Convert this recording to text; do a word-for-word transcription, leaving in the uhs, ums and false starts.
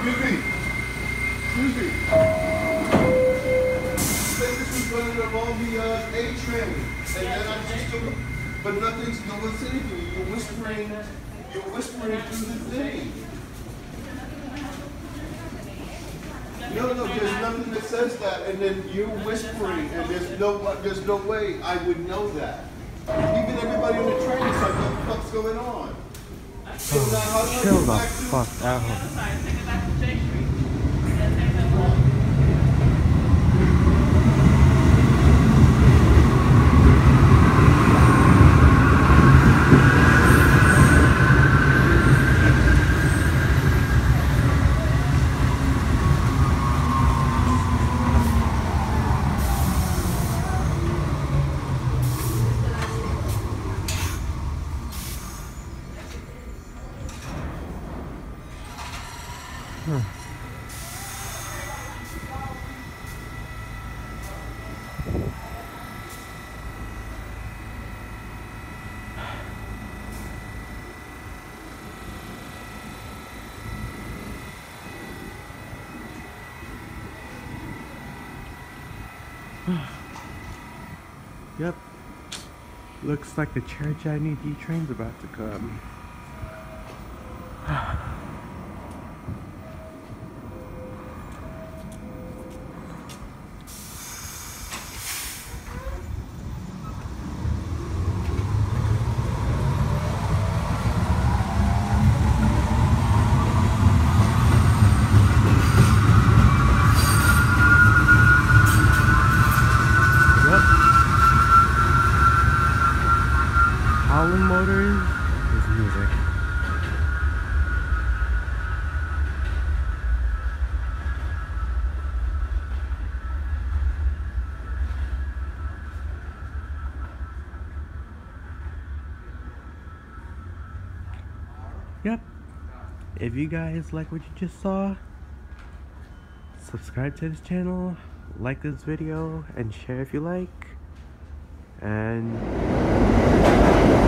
Excuse me. Excuse me. Say this was running along the uh, A train, and then I just took, but nothing's, no one's saying anything. You're whispering, you're whispering through the thing. No, no, there's nothing that says that, and then you're whispering, and there's no, there's no way I would know that. Even everybody on the train is like, what the fuck's going on? So now, how do I Chill get the back to- fuck out. Hmm. Yep. Looks like the church I need E train's about to come. Howling motors is music. Yep. If you guys like what you just saw, subscribe to this channel, like this video, and share if you like. And